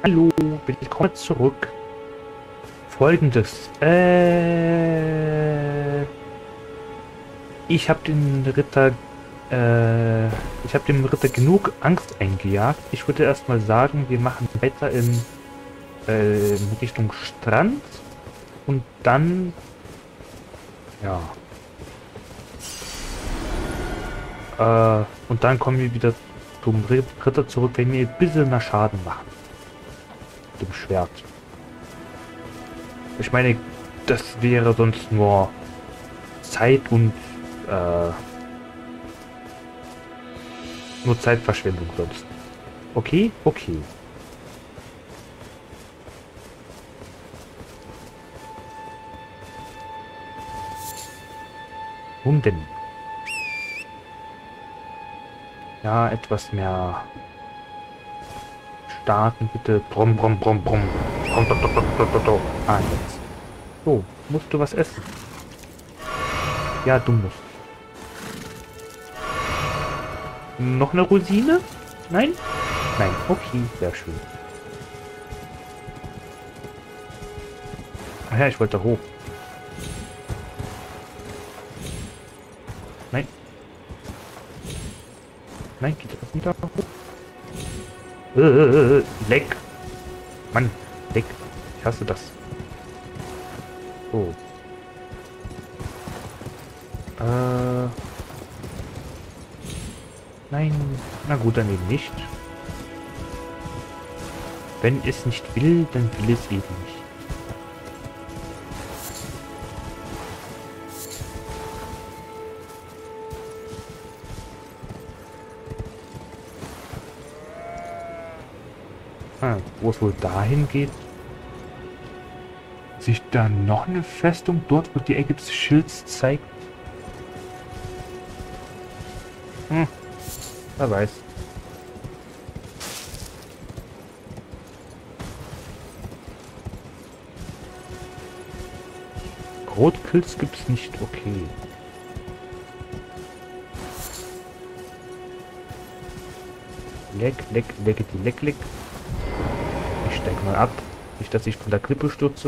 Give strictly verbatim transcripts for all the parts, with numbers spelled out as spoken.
Hallo, willkommen zurück. Folgendes. Äh, ich habe den Ritter, äh, ich habe dem Ritter genug Angst eingejagt. Ich würde erstmal sagen, wir machen weiter in, äh, in Richtung Strand und dann, ja, äh, und dann kommen wir wieder zum Ritter zurück, wenn wir ein bisschen nach Schaden machen. Dem Schwert. Ich meine, das wäre sonst nur Zeit und äh, nur Zeitverschwendung sonst. Okay, okay. Nun denn. Ja, etwas mehr starten, bitte. Brumm, brumm, brumm, brumm. Brumm, brumm, brumm, brumm, brumm, brumm. Ah, jetzt. So, musst du was essen? Ja, du musst. Noch eine Rosine? Nein? Nein, okay, sehr schön. Ach ja, ich wollte hoch. Nein. Nein, geht das wieder hoch? Äh, leck. Mann, leck. Ich hasse das. So. Äh. Nein. Na gut, dann eben nicht. Wenn es nicht will, dann will es eben nicht. Ah, wo es wohl dahin geht? Sich da noch eine Festung dort, wo die Ecke des Schilds zeigt? Hm, wer weiß. Rotpilz gibt's nicht, okay. Leck, leck, leckety, leck, leck. Ich steig mal ab. Nicht, dass ich von der Klippe stürze.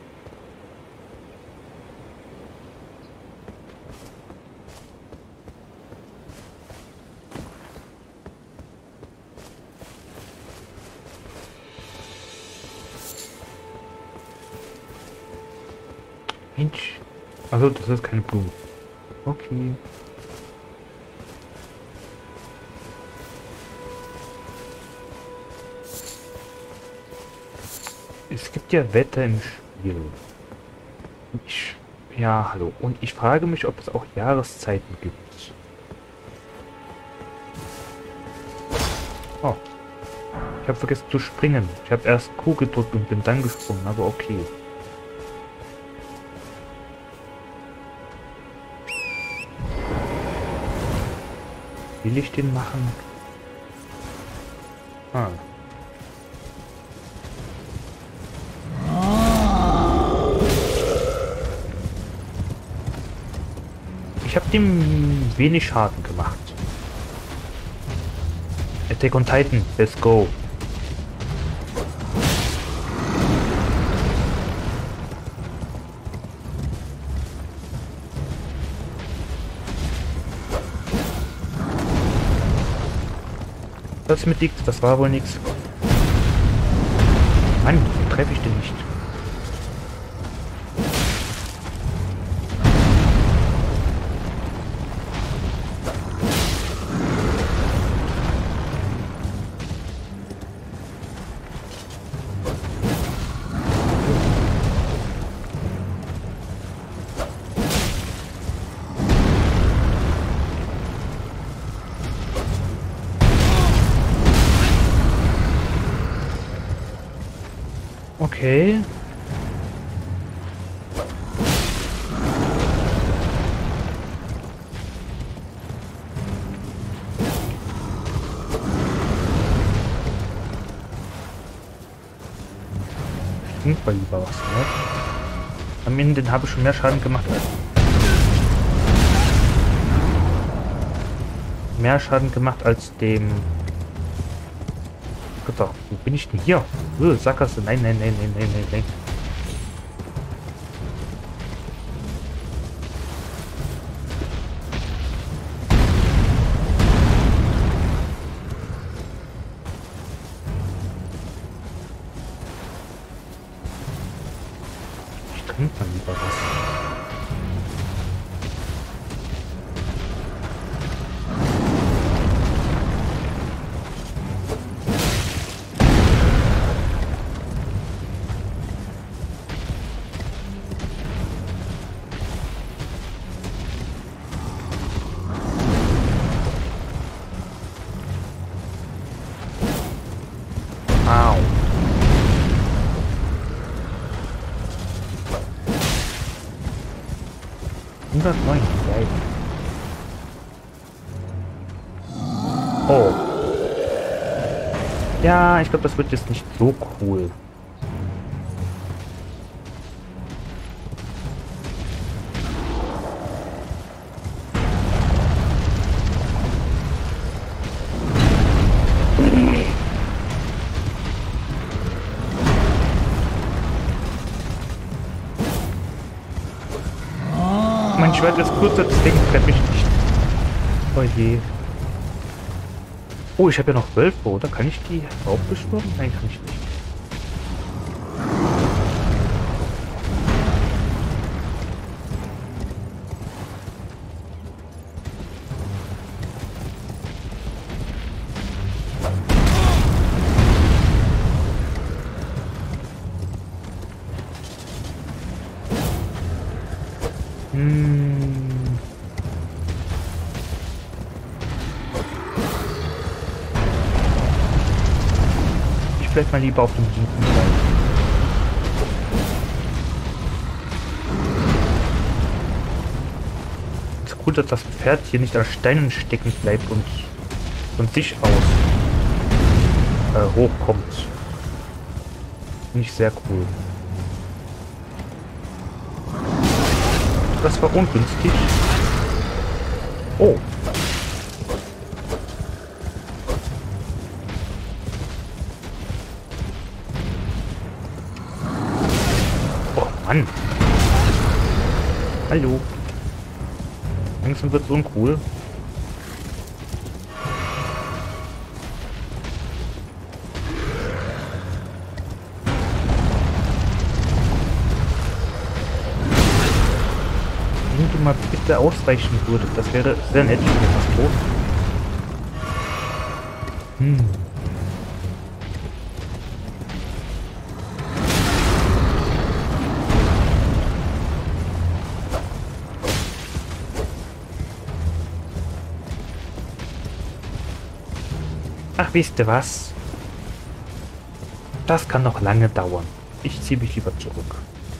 Mensch. Also, das ist keine Blume. Okay. Es gibt ja Wetter im Spiel. Ich, ja, hallo. Und ich frage mich, ob es auch Jahreszeiten gibt. Oh. Ich habe vergessen zu springen. Ich habe erst Q gedrückt und bin dann gesprungen, aber okay. Will ich den machen? Ah. Ich habe dem wenig Schaden gemacht. Attack on Titan, let's go. Das mit nichts, das war wohl nichts. Mann, wie treffe ich den nicht? Okay. Klingt mal lieber was, ne? Am Ende habe ich schon mehr Schaden gemacht als... Mehr Schaden gemacht als dem Ritter, wo bin ich denn hier? Oh, Sackgasse. Nein, nein, nein, nein, nein, nein, nein. Ich trinke mal lieber was. Au. hundertneun, geil. Oh. Ja, ich glaube, das wird jetzt nicht so cool. Mein Schwert ist kurzer, deswegen treffe ich nicht. Oh je. Oh, ich habe ja noch Wölfe, oder? Kann ich die auch beschwören? Nein, kann ich nicht. Hm. Ich bleib mal lieber auf dem linken Seite. Es ist gut, dass das Pferd hier nicht an Steinen stecken bleibt und von sich aus äh, hochkommt. Nicht sehr cool. Das war ungünstig. Oh. Oh Mann. Hallo. Langsam wird so uncool. Wenn du mal bitte ausweichen würdest, das wäre sehr nett, wenn du was tot. Hm. Ach, wisst ihr was? Das kann noch lange dauern. Ich ziehe mich lieber zurück.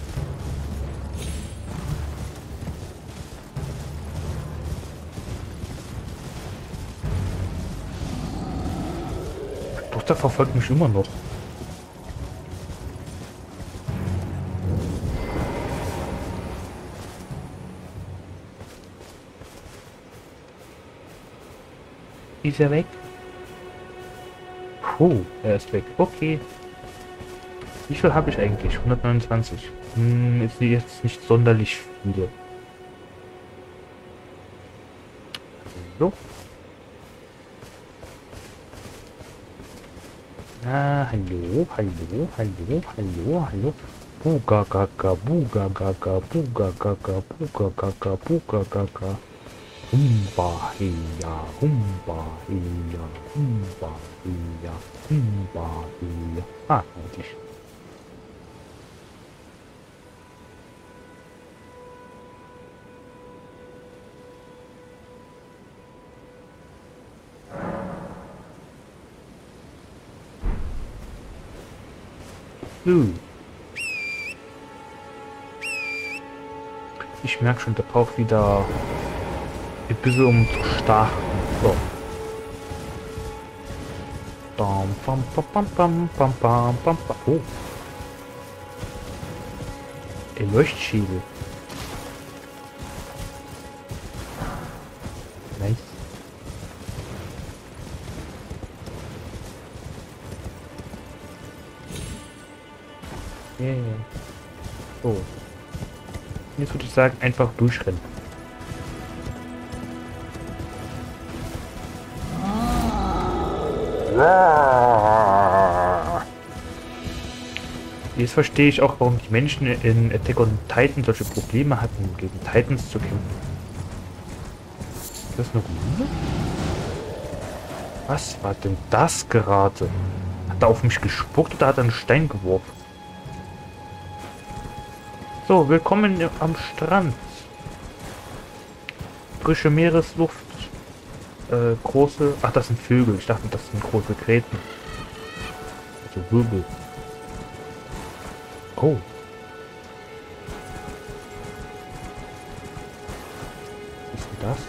Doch, der verfolgt mich immer noch. Ist er weg? Puh, er ist weg. Okay. Wie viel habe ich eigentlich? hundertneunundzwanzig. Hm, ist jetzt nicht sonderlich viele. So. Ah, hallo, hallo, hallo, hallo, hallo. Buga gaga, buga gaga, buga gaga, buga gaga, buga gaga. Humba heya, humba heya, humba heya, humba heya. Ah, endlich. Uh. Ich merke schon, der braucht wieder ein bisschen, um zu starten. So. Bam, bam, bam, bam, bam, bam, bam, bam, bam. Oh. Ein Leuchtschädel. Nice. Yeah. So. Jetzt würde ich sagen, einfach durchrennen. Jetzt verstehe ich auch, warum die Menschen in Attack on Titan solche Probleme hatten, gegen Titans zu kämpfen. Ist das eine Ruine? Was war denn das gerade? Hat er auf mich gespuckt oder hat er einen Stein geworfen? So, willkommen am Strand. Frische Meeresluft. Äh, große... Ach, das sind Vögel. Ich dachte, das sind große Gräten. Also Wirbel. Oh. Was ist denn das?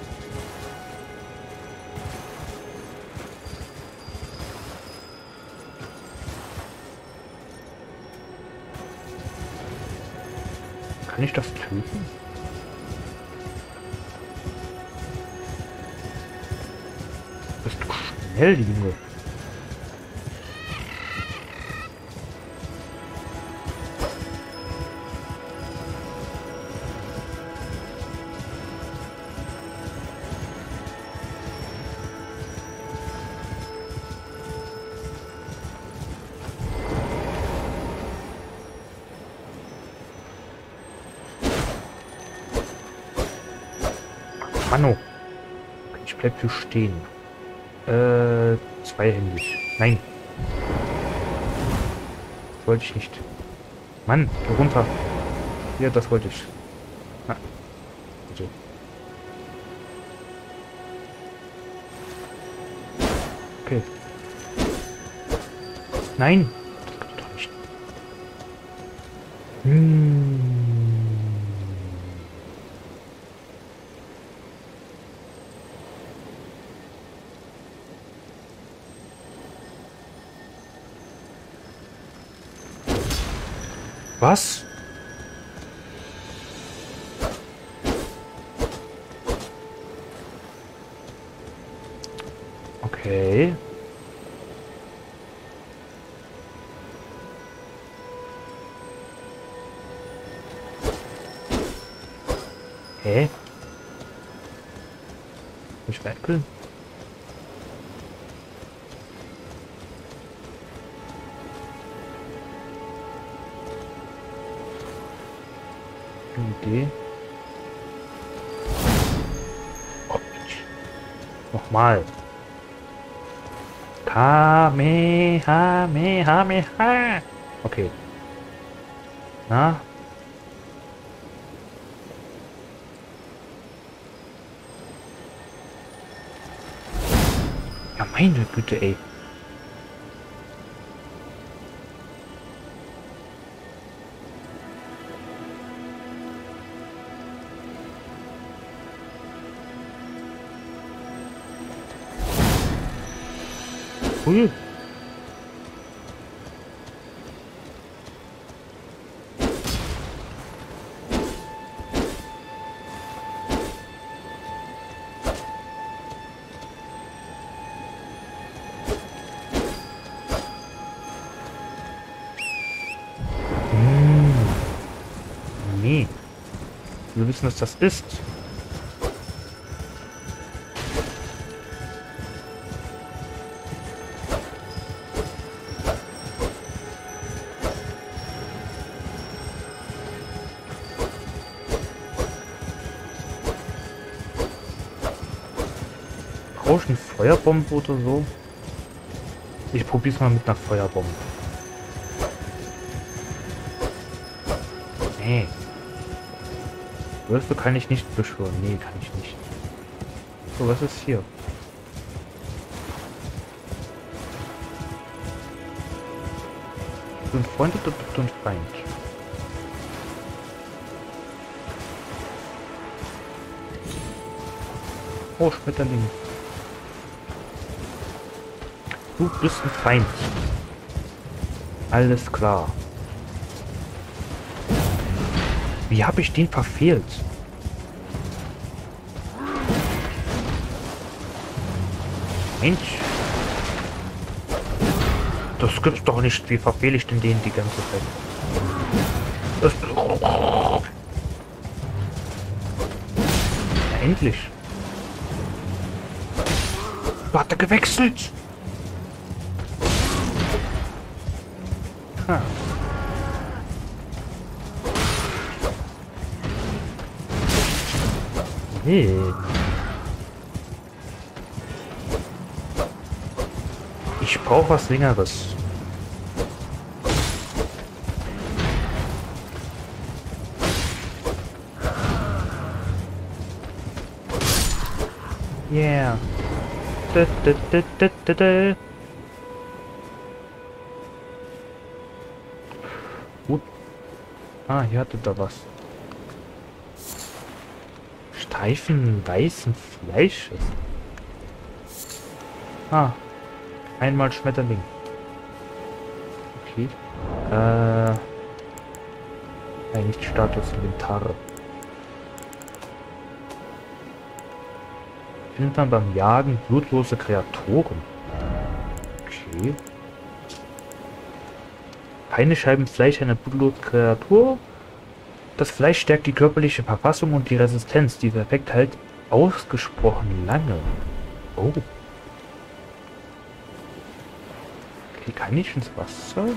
Kann ich das töten? Bist du schnell, Junge? Manno. Ich bleib hier stehen. Äh, zweihändig. Nein. Das wollte ich nicht. Mann, geh runter. Ja, das wollte ich. Na. So. Okay. Nein. Das geht doch nicht. Hm. Was? Okay. Hä? Muss ich veräppeln? Idee. Oh, nochmal. Kamehamehameha. Okay. Na? Ja, meine Güte, ey. Ui. Hm. Nee. Wir wissen, was das ist. Brauche eine Feuerbombe oder so? Ich probiere es mal mit einer Feuerbombe. Nee. Wölfe kann ich nicht beschwören. Nee, kann ich nicht. So, was ist hier? Bist du ein Freund oder bist du ein Feind? Oh, Schmetterling. Du bist ein Feind. Alles klar. Wie habe ich den verfehlt? Mensch. Das gibt's doch nicht. Wie verfehle ich denn den die ganze Zeit? Das endlich. Hat er gewechselt? Ha. Nee. Ich brauche was Längeres. Yeah. Da, da, da, da, da, da. Gut. Ah, hier hatte da was. Streifen weißen Fleisches. Ah. Einmal Schmetterling. Okay. Äh. Nein, nicht Status Inventar. Findet man beim Jagen blutlose Kreaturen. Okay. Keine Scheiben Fleisch einer blutlosen Kreatur. Das Fleisch stärkt die körperliche Verfassung und die Resistenz. Dieser Effekt hält ausgesprochen lange. Oh. Okay, kann ich ins Wasser?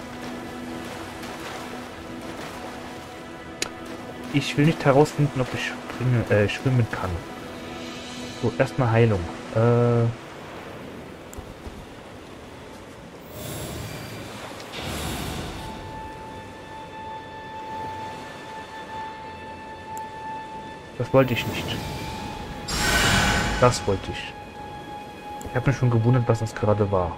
Ich will nicht herausfinden, ob ich springen, äh, schwimmen kann. So, erstmal Heilung. Äh... Das wollte ich nicht. Das wollte ich. Ich habe mich schon gewundert, was das gerade war.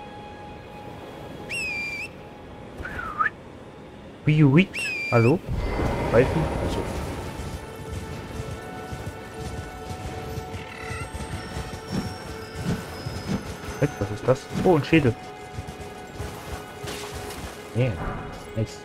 Wie Hallo? Reifen? Also. Was ist das? Oh, ein Schädel. Yeah. Nice.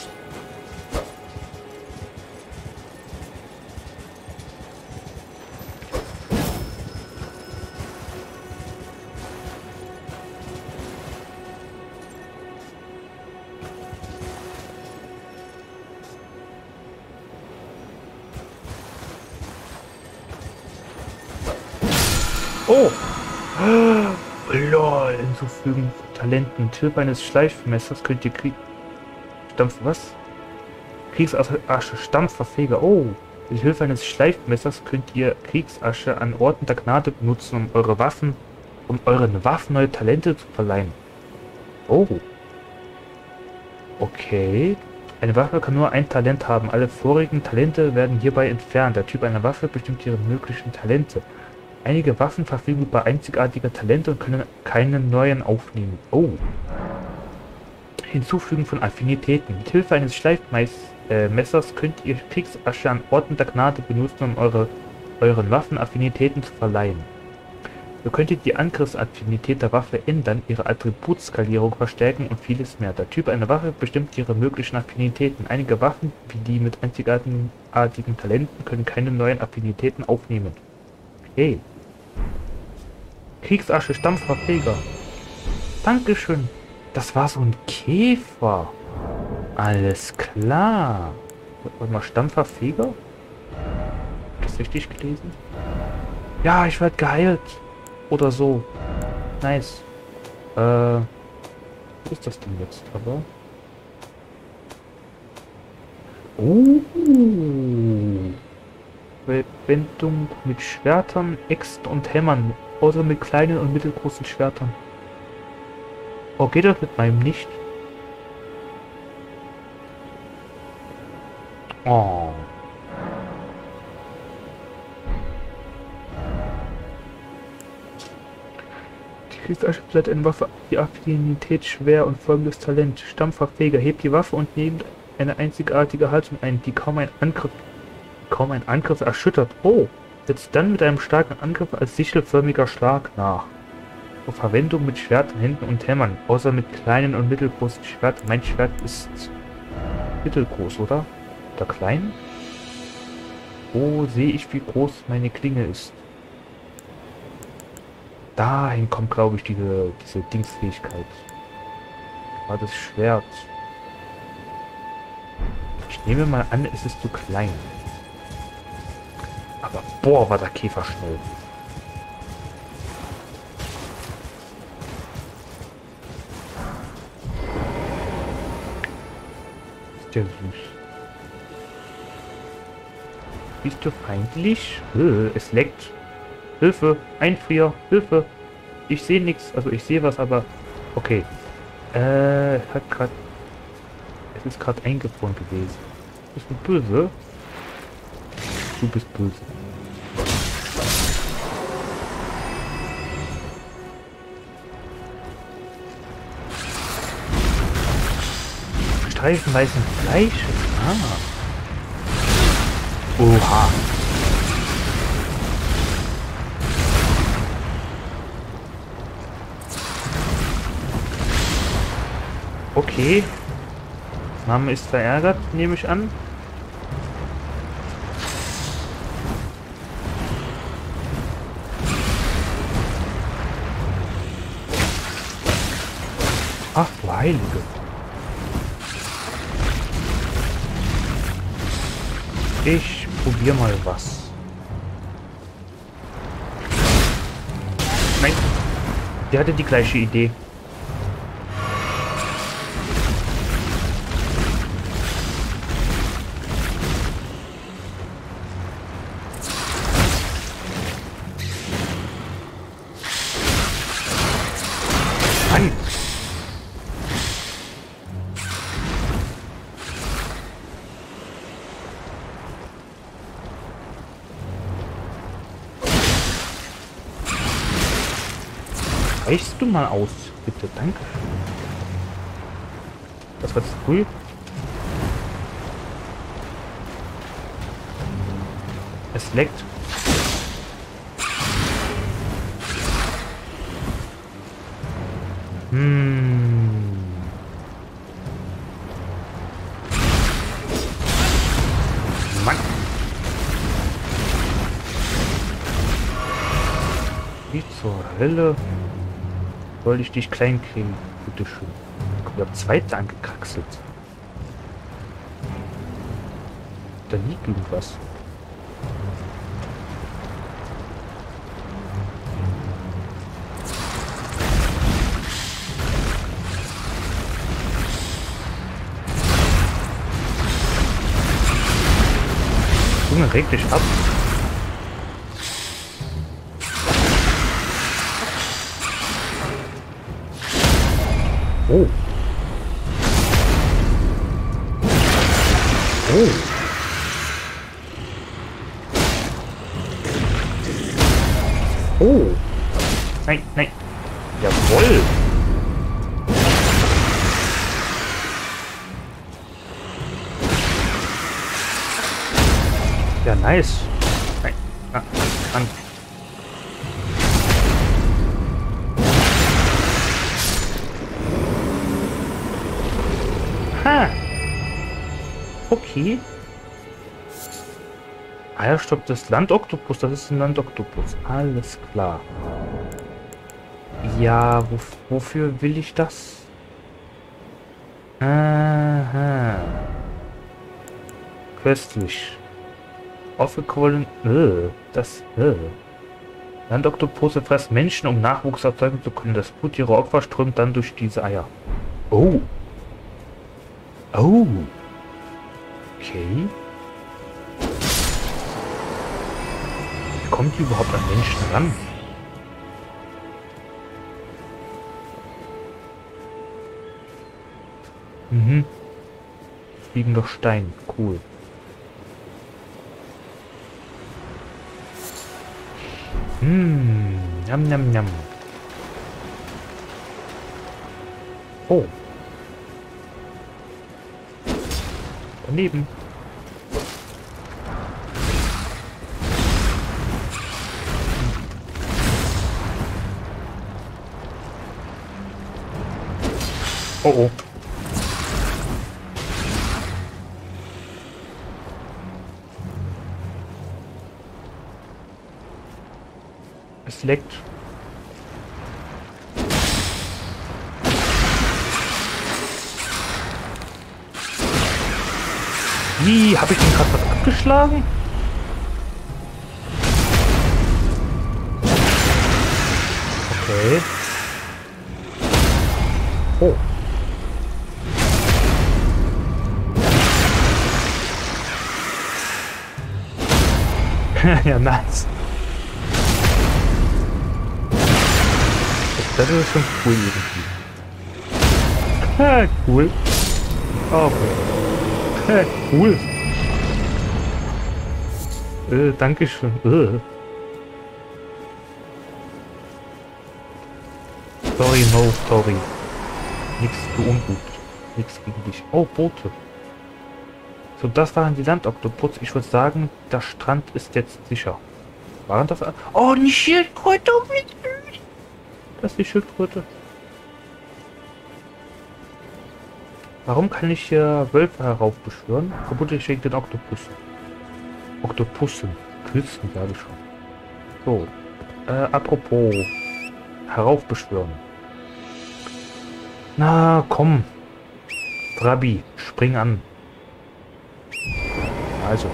Oh! Lol, hinzufügen Talenten. Typ eines Schleifmessers könnt ihr Krieg... Stampf... Was? Kriegsasche, Stampfverfeger. Oh! Mit Hilfe eines Schleifmessers könnt ihr Kriegsasche an Orten der Gnade benutzen, um eure Waffen... um euren Waffen neue Talente zu verleihen. Oh! Okay. Eine Waffe kann nur ein Talent haben. Alle vorigen Talente werden hierbei entfernt. Der Typ einer Waffe bestimmt ihre möglichen Talente. Einige Waffen verfügen über einzigartige Talente und können keine neuen aufnehmen. Oh. Hinzufügen von Affinitäten. Mit Hilfe eines Schleifmessers könnt ihr Kriegsasche an Orten der Gnade benutzen, um eure, euren Waffen Affinitäten zu verleihen. Ihr könntet die Angriffsaffinität der Waffe ändern, ihre Attributskalierung verstärken und vieles mehr. Der Typ einer Waffe bestimmt ihre möglichen Affinitäten. Einige Waffen, wie die mit einzigartigen Talenten, können keine neuen Affinitäten aufnehmen. Okay. Kriegsasche, Stampfverfeger. Dankeschön. Das war so ein Käfer. Alles klar. Warte mal, Stampfverfeger? Hab ich das richtig gelesen? Ja, ich werde geheilt. Oder so. Nice. Äh. Was ist das denn jetzt aber? Oh. Verwendung mit Schwertern, Äxten und Hämmern. Oder mit kleinen und mittelgroßen Schwertern. Oh, geht das mit meinem nicht? Oh. Die Kriegsasche bleibt eine Waffe, die Affinität schwer und folgendes Talent. Stampfverfeger, hebt die Waffe und nehmt eine einzigartige Haltung ein, die kaum ein Angriff, kaum ein Angriff erschüttert. Oh. Setzt dann mit einem starken Angriff als sichelförmiger Schlag nach. Zur Verwendung mit Schwertern, Händen und Hämmern, außer mit kleinen und mittelgroßen Schwertern. Mein Schwert ist mittelgroß, oder? Oder klein? Wo sehe ich, wie groß meine Klinge ist? Dahin kommt, glaube ich, diese, diese Dingsfähigkeit. War das Schwert. Nehmen wir mal an, es ist zu klein. Aber boah, war der Käfer schnell. Ist der süß. Bist du feindlich? Äh, es leckt. Hilfe, Einfrier, Hilfe. Ich sehe nichts, also ich sehe was, aber okay. Äh, hat gerade, es ist gerade eingefroren gewesen. Bist du böse? Du bist böse. Streifen weißen Fleisch. Ah. Oha. Okay. Mama ist verärgert, nehme ich an. Ach du Heilige. Ich probiere mal was. Nein. Der hatte die gleiche Idee. Mann. Reichst du mal aus, bitte, danke. Das war zu früh. Es leckt. Hm. Mann. Wie zur Hölle soll ich dich klein kriegen? Bitteschön. Ich habe zweite angekraxelt. Da liegt irgendwas. Junge, reg dich ab. Oh. Oh. Oh. Nein, nein. Jawohl. Ja, nice. Nein. Ah, an. Ha. Okay. Eierstock des Landoktopus, das ist ein Landoktopus. Alles klar. Ja, wo, wofür will ich das? Aha. Köstlich. Aufgequollen. Äh, das. Äh. Landoktopuse fressen Menschen, um Nachwuchs erzeugen zu können. Das Blut ihrer Opfer strömt dann durch diese Eier. Oh. Oh. Okay. Wie kommt die überhaupt an Menschen ran? Mhm. Fliegender Stein. Cool. Hm. Yum, yum, yum. Oh. Daneben. Oh oh. Es leckt. Wie, habe ich denn gerade was abgeschlagen? Okay. Oh. Ja, nice. Das ist schon cool irgendwie. Ha, cool. Oh, ha, cool. Äh, Dankeschön. Äh. Sorry, no, sorry. Nix für ungut. Nix gegen dich. Oh, Boote. So, das waren die Landoktopus. Ich würde sagen, der Strand ist jetzt sicher. Waren das... Oh, die Schildkröte! Das ist die Schildkröte. Warum kann ich hier Wölfe heraufbeschwören? Vermutlich wegen den Oktopussen. Oktopussen. Küssen, sage ich schon. So. Äh, apropos. Heraufbeschwören. Na, komm. Trabi, spring an. Also.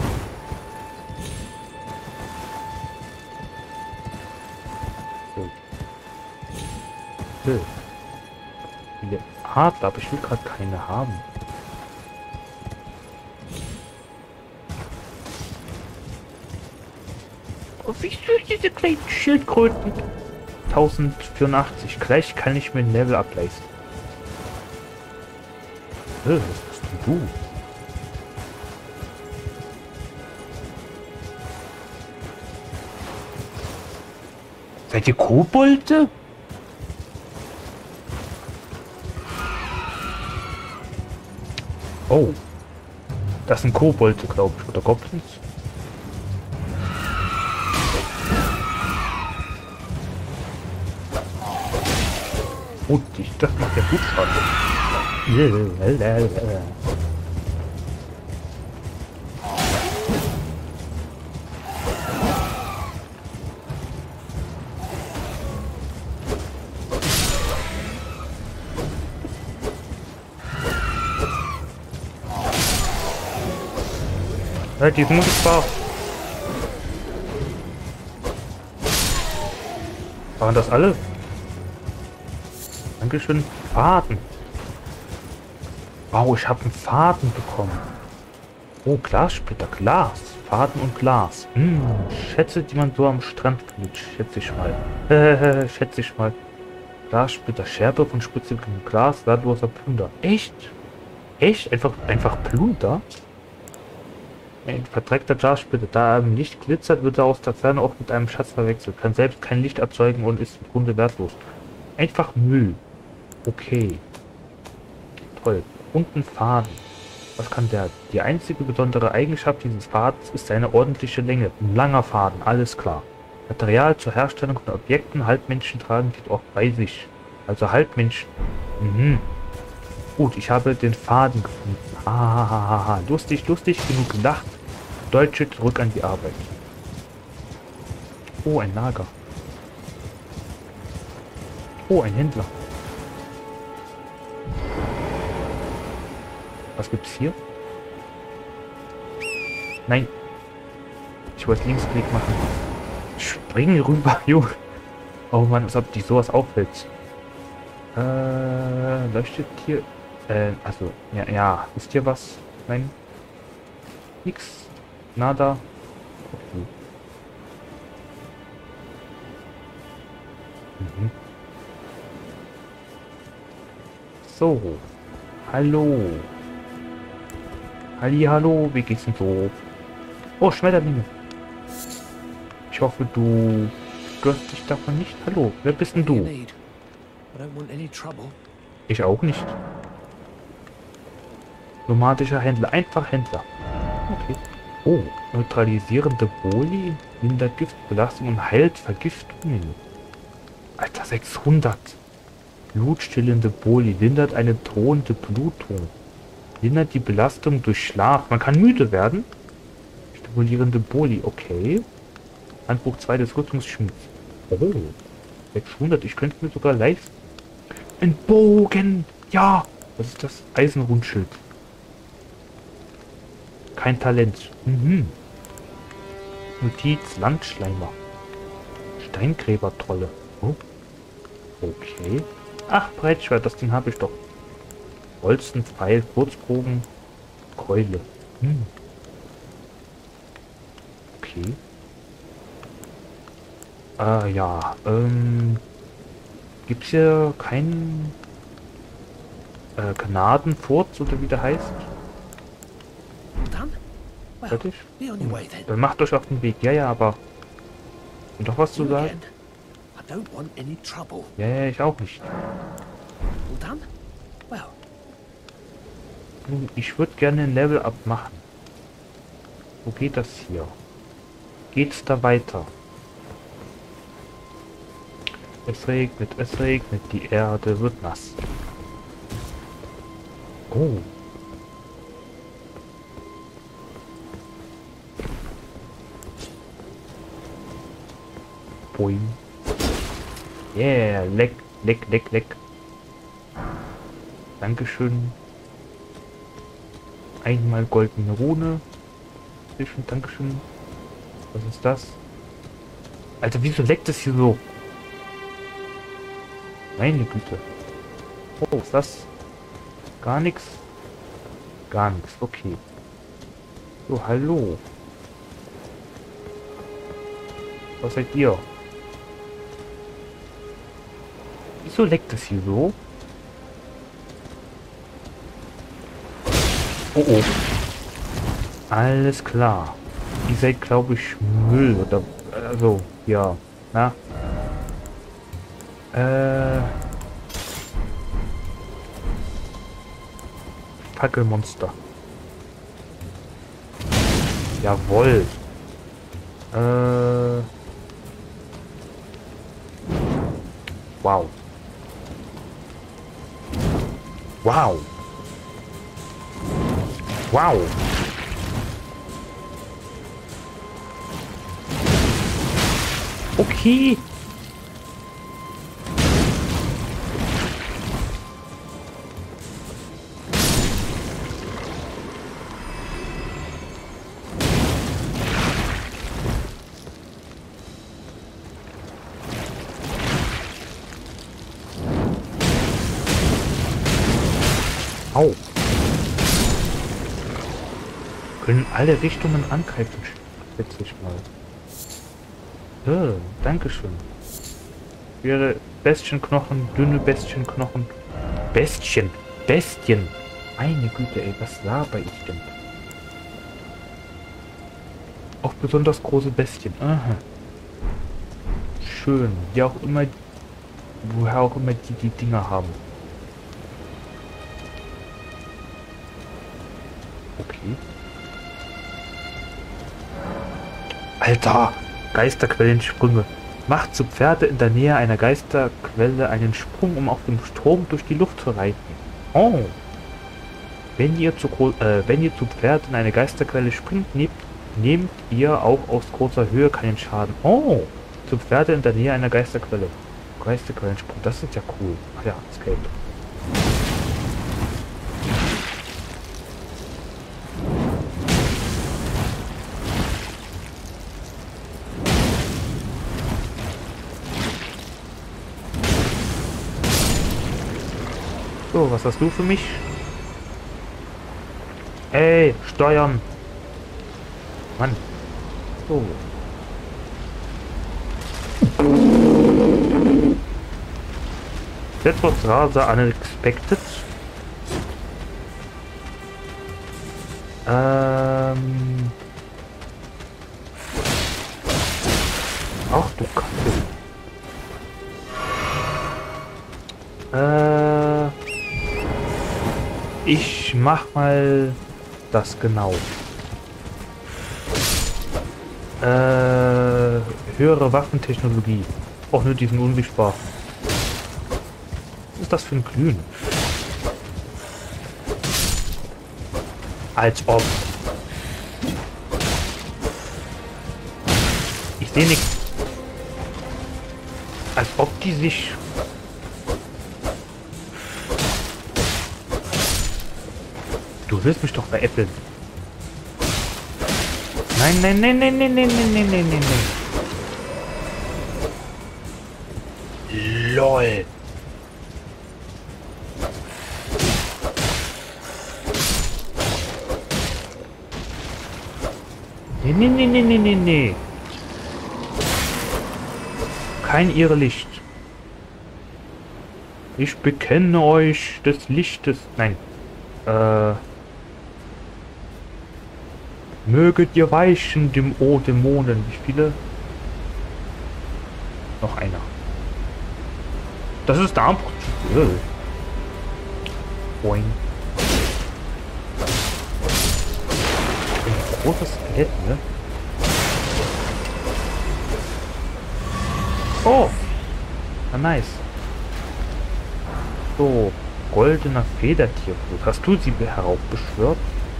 So. So. Viele Adler, aber ich will gerade keine haben. Oh, wie süß diese kleinen Schildkröten. tausendvierundachtzig. Gleich kann ich mir ein Level ableisten. Äh, was bist denn du? Seid ihr Kobolde? Oh. Das sind Kobolde, glaube ich. Oder Goblins? Gut, ich, das macht ja gut Schaden. Ja, die sind unsichtbar. Waren das alle? Dankeschön. Faden. Wow, ich habe einen Faden bekommen. Oh, Glassplitter. Glas. Faden und Glas. Hm, Schätze, die man so am Strand findet. Schätze ich mal. Äh, schätze ich mal. Glassplitter. Scherbe von spitzigem Glas. Wertloser Plunder. Echt? Echt? Einfach, einfach Plunder? Ein verdreckter Glassplitter. Da er im Licht glitzert, wird er aus der Ferne auch mit einem Schatz verwechselt. Kann selbst kein Licht erzeugen und ist im Grunde wertlos. Einfach Müll. Okay. Toll. Und ein Faden. Was kann der? Die einzige besondere Eigenschaft dieses Fadens ist seine ordentliche Länge. Ein langer Faden, alles klar. Material zur Herstellung von Objekten. Halbmenschen tragen die auch bei sich. Also Halbmenschen. Mhm. Gut, ich habe den Faden gefunden. Ah, lustig, lustig, genug gelacht. Deutsche zurück an die Arbeit. Oh, ein Lager. Oh, ein Händler. Was gibt's hier? Nein. Ich wollte Linksklick machen. Springen rüber, Junge. Oh Mann, als ob die sowas auffällt. Äh, leuchtet hier. Äh, also, ja, ja. Ist hier was? Nein. Nix. Nada. Okay. Mhm. So. Hallo. Hallihallo, wie geht's denn so? Oh, Schmetterlinge. Ich hoffe, du störst dich davon nicht. Hallo, wer bist denn du? Ich auch nicht. Nomadischer Händler, einfach Händler. Okay. Oh, neutralisierende Boli, lindert Giftbelastung und heilt Vergiftungen. Alter, sechshundert. Blutstillende Boli, lindert eine drohende Blutung. Lindert die Belastung durch Schlaf. Man kann müde werden. Stimulierende Boli, okay. Handbuch zwei des Rüstungsschmieds. Oh, sechshundert. Ich könnte mir sogar leisten. Ein Bogen. Ja. Was ist das? Eisenrundschild. kein Talent. Mhm. Notiz, Landschleimer. Steingräbertrolle. Oh. Okay. Ach, Breitschwert, das Ding habe ich doch. Bolzen, Pfeil, Kurzbogen, Keule. Hm. Okay. Ah, ja. Ähm. Gibt's hier keinen äh, Gnadenfurz oder wie der heißt? Fertig? Hm. Dann macht euch auf den Weg. Ja, ja, aber und doch was zu sagen? Ja, ja, ich auch nicht. Nun, ich würde gerne ein Level up machen. Wo geht das hier? Geht's da weiter? Es regnet, es regnet, die Erde wird nass. Oh. Boing. Yeah, leck, leck, leck, leck. Dankeschön. Einmal goldene Rune. Dankeschön, Dankeschön. Was ist das? Alter, wieso leckt es hier so? Meine Güte. Oh, was ist das? Gar nichts. Gar nichts, okay. So, hallo. Was seid ihr? Wieso leckt es hier so? Oh oh. Alles klar. Ihr seid, glaube ich, Müll oder... Also, ja. Na? Äh... Fackelmonster. Jawohl. Äh... Wow. Wow. Wow. Okay. Au. Können alle Richtungen angreifen, schätze ich mal. Äh, Dankeschön. Ihre Bestienknochen, dünne Bestienknochen. Bestien. Bestien. Meine Güte, ey, was laber ich denn? Auch besonders große Bestien. Aha. Schön. Wie auch immer, woher auch immer die die Dinger haben. Okay. Alter! Geisterquellensprünge. Macht zu Pferde in der Nähe einer Geisterquelle einen Sprung, um auf dem Strom durch die Luft zu reiten. Oh! Wenn ihr zu, äh, wenn ihr zu Pferd in eine Geisterquelle springt, nehmt, nehmt ihr auch aus großer Höhe keinen Schaden. Oh! Zu Pferde in der Nähe einer Geisterquelle. Geisterquellensprung, das ist ja cool. Ach ja, Escape. So, was hast du für mich? Ey, steuern! Mann. So. That was rather unexpected. Ähm. Ach du Kacke. Äh. Ich mach mal das genau. Äh, höhere Waffentechnologie. Auch nur diesen unsichtbar. Was ist das für ein Glühen? Als ob. Ich sehe nichts. Als ob die sich... Du willst mich doch veräppeln. Nein, nein, nein, nein, nein, nein, nein, nein, nein, nein, nein. LOL. Nee, nee, nee, nee, nee, nee, nee. Kein Irrlicht. Ich bekenne euch des Lichtes. Nein. Äh. Möget ihr weichen dem O Dämonen. Wie viele? Noch einer. Das ist der Armbruch. Boing. Ein großes Skelett, ne? Oh! Na, nice. So, goldener Federtierfuß. Hast du sie heraufbeschwört?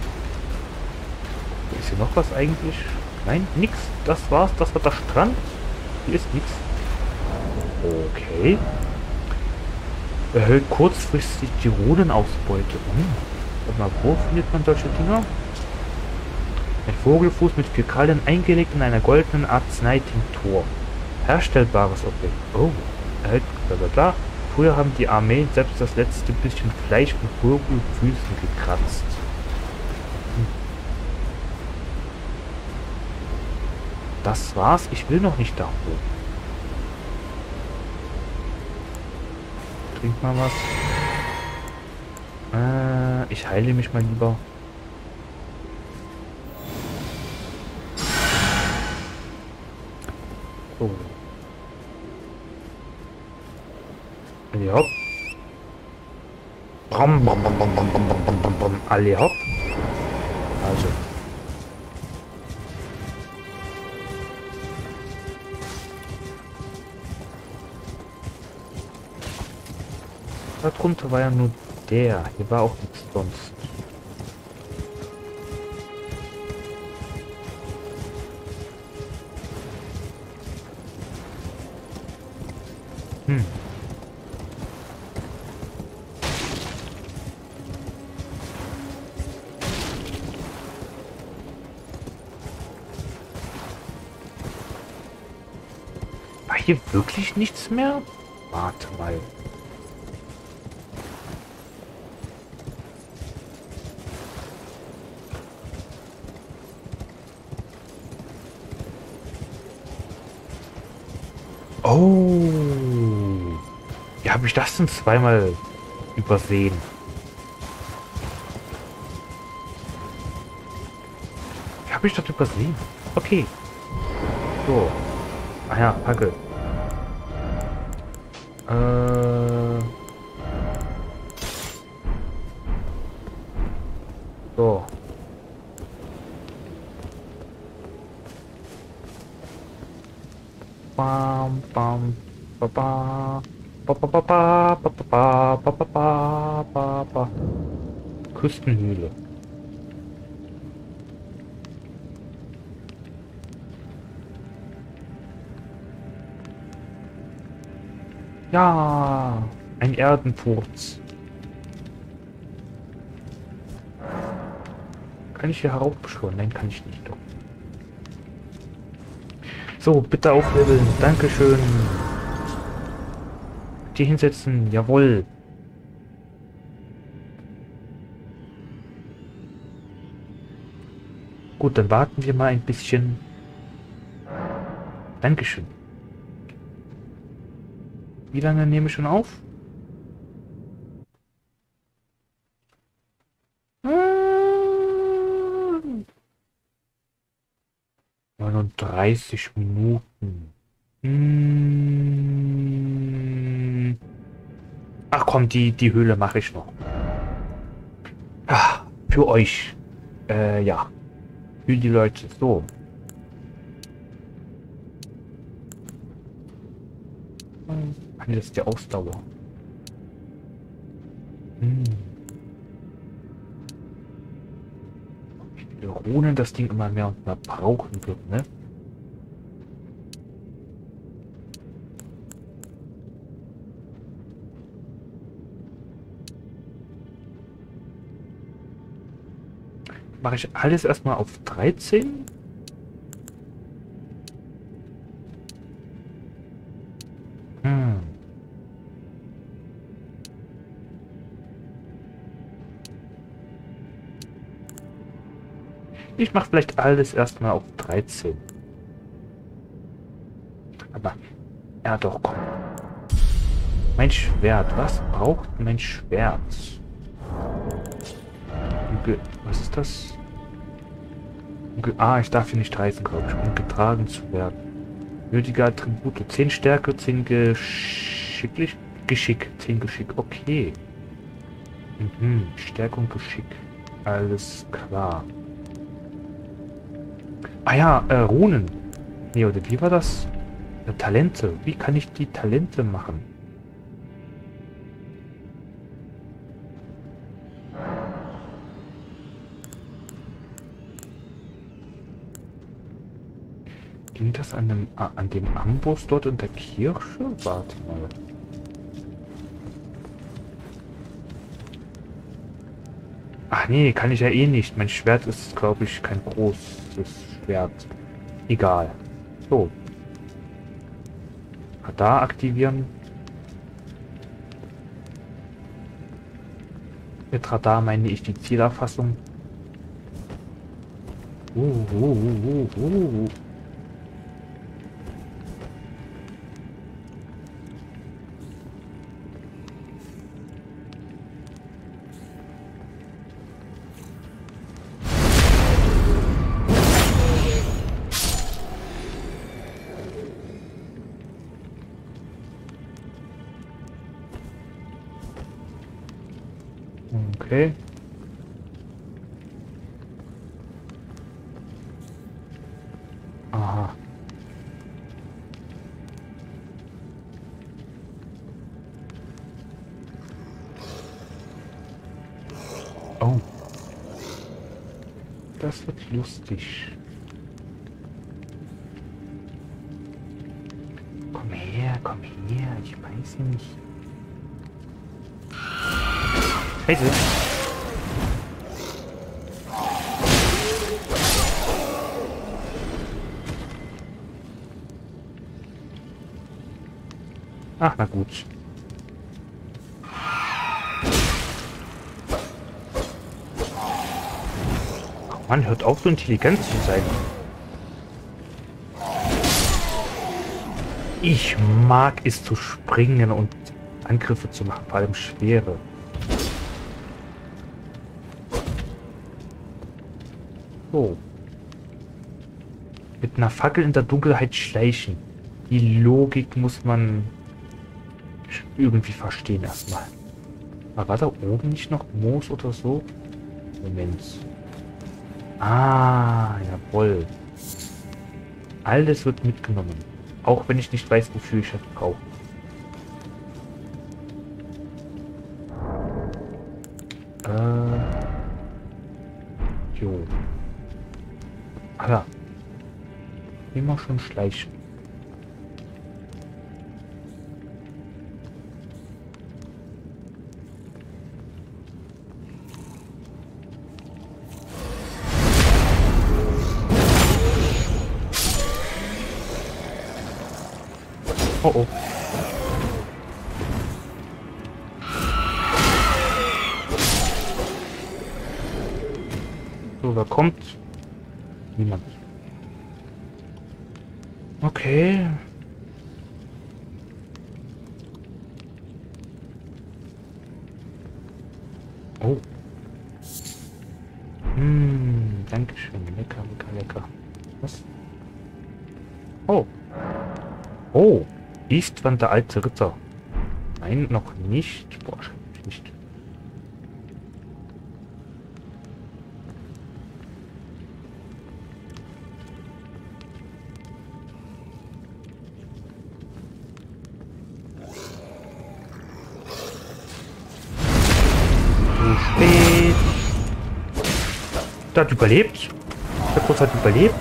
Ist hier noch was eigentlich? Nein, nix. Das war's. Das war der Strand. Hier ist nichts. Okay. Erhält kurzfristig die Runenausbeute. Hm. Warte mal, wo findet man solche Dinger? Ein Vogelfuß mit vier Krallen eingelegt in einer goldenen Arzneitinktur. Herstellbares Objekt. Oh. Erhält bla bla bla. Früher haben die Armeen selbst das letzte bisschen Fleisch von Vogelfüßen gekratzt. Hm. Das war's. Ich will noch nicht da hoch. Trink mal was. Äh, ich heile mich mal lieber. So. Alle hopp. Bam, bam, bam, bam, bam, bam, bam, bam, bam. Alle hopp. Also. Darunter war ja nur der. Hier war auch nichts sonst. Hm. War hier wirklich nichts mehr? Warte mal. Oh. Wie habe ich das denn zweimal übersehen? Wie habe ich das übersehen? Okay. So. Ah ja, Packe. Äh. So. Bam, bam, ba, ba, ba, ba, ba, ba, ba, ba, ba, ba, ba, ba, ba. Küstenhöhle. Ja, ein Erdenfurz. Kann ich hier heraufbeschwören? Nein, kann ich nicht. Doch. So, bitte aufleveln. Dankeschön. Die hinsetzen. Jawohl. Gut, dann warten wir mal ein bisschen. Dankeschön. Wie lange nehme ich schon auf? neununddreißig Minuten. Hm. Ach komm, die, die Höhle mache ich noch. Ah, für euch. Äh, ja. Für die Leute. So. Ah, das ist die Ausdauer. Hm. Wie viele Runen das Ding immer mehr und mehr brauchen wird, ne? Mache ich alles erstmal auf dreizehn. Ich mache vielleicht alles erstmal auf dreizehn. Aber, ja doch, komm. Mein Schwert. Was braucht mein Schwert? Ge Was ist das? Ge ah, ich darf hier nicht reisen, glaube ich, um getragen zu werden. Nötige Attribute. zehn Stärke, zehn Geschicklich Geschick. zehn Geschick. Okay. Mhm. Stärke und Geschick. Alles klar. Ah ja, äh, Runen. Nee, oder wie war das? Äh, Talente. Wie kann ich die Talente machen? Ging das an dem, an dem Amboss dort in der Kirche? Warte mal. Ach nee, kann ich ja eh nicht. Mein Schwert ist, glaube ich, kein großes Schwert. Egal. So. Radar aktivieren. Mit Radar meine ich die Zielerfassung. Uh, uh, uh, uh, uh. Okay. Aha. Oh. Das wird lustig. Komm her, komm her. Ich weiß nicht. Scheiße. Ach, na gut. Oh Mann, hört auf, so intelligent zu sein. Ich mag es zu springen und Angriffe zu machen, vor allem schwere. So. Mit einer Fackel in der Dunkelheit schleichen. Die Logik muss man irgendwie verstehen erstmal. Aber war da oben nicht noch Moos oder so? Moment. Ah, jawohl. Alles wird mitgenommen. Auch wenn ich nicht weiß, wofür ich das brauche. Äh. Jo. Ah ja. Immer schon schleichen. Oh oh. So, wer kommt? Niemand. Okay. Oh. Hm, danke schön. Lecker, lecker, lecker. Was? Oh. Oh. Istvan der alte Ritter. Nein, noch nicht. Boah, nicht. Zu spät. Der hat überlebt. Der Kurs hat überlebt.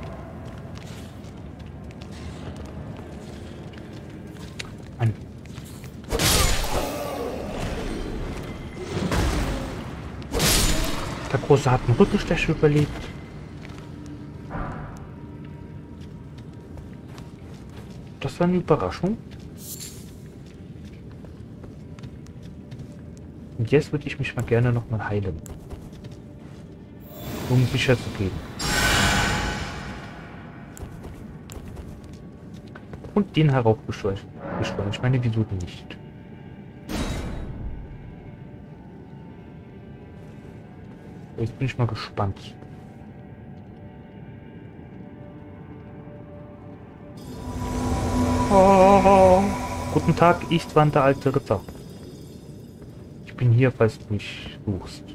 Mann. Der Große hat einen Rückenstech überlebt. Das war eine Überraschung. Und jetzt würde ich mich mal gerne noch mal heilen. um sicher zu gehen. Und den heraufbeschleunigt. Ich meine, wieso denn nicht? Jetzt bin ich mal gespannt. Oh. Guten Tag, ich war der alte Ritter. Ich bin hier, falls du mich suchst.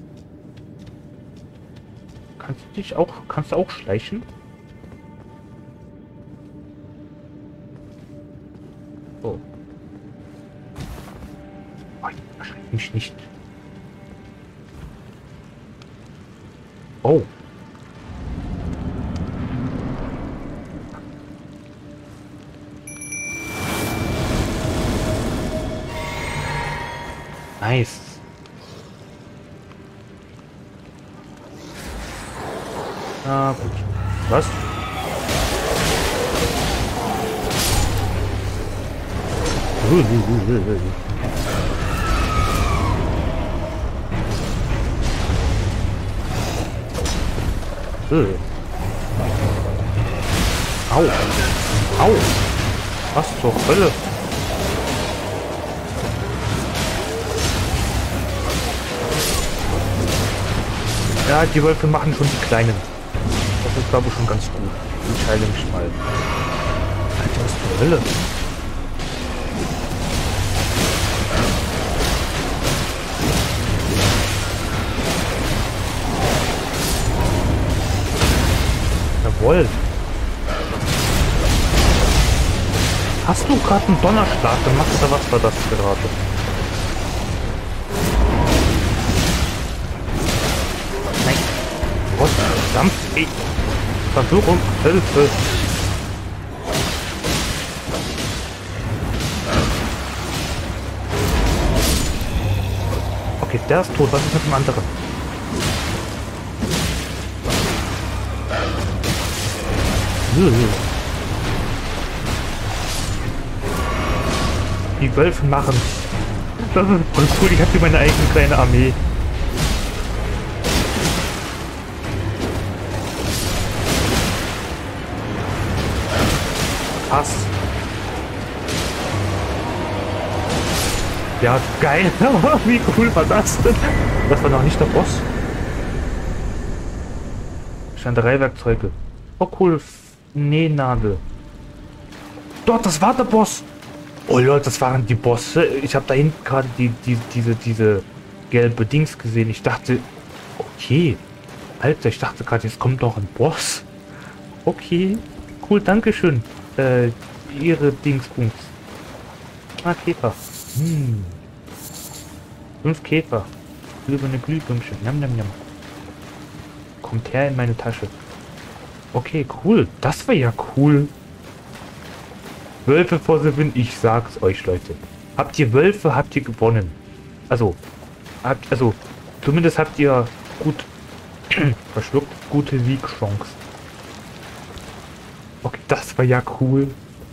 Kannst du dich auch, kannst du auch schleichen? Oh. Oh, erschreckt mich nicht. Oh. Nice. Ah, gut. Was? Au. Au. Was zur Hölle? Ja, die Wölfe machen schon die Kleinen. Das ist, glaube ich, schon ganz gut. Ich heile mich mal. Alter, was zur Hölle? Jawohl. Hast du gerade einen Donnerschlag gemacht oder was war das gerade? Nein. Gott verdammt. Ey. Versuchung. Hilfe. Okay, der ist tot. Was ist mit dem anderen? Die Wölfe machen. Das ist voll cool. Ich habe hier meine eigene kleine Armee. Krass. Ja, geil. Wie cool war das denn? Das war noch nicht der Boss. Schneidereiwerkzeuge. Oh cool. Nähnadel. Dort, das war der Boss. Oh Leute, das waren die Bosse. Ich habe da hinten gerade die, die, diese, diese gelbe Dings gesehen. Ich dachte, okay. Alter, ich dachte gerade, jetzt kommt noch ein Boss. Okay. Cool, dankeschön. Äh, ihre Dingsbums. Ah, Käfer. Hm. Fünf Käfer. Silberne Glühwürmchen. Njam, njam, njam. Kommt her in meine Tasche. Okay, cool. Das war ja cool. Wölfe vor Silben, ich sag's euch, Leute. Habt ihr Wölfe, habt ihr gewonnen. Also, habt, also, zumindest habt ihr gut verschluckt, gute Siegchance. Okay, das war ja cool.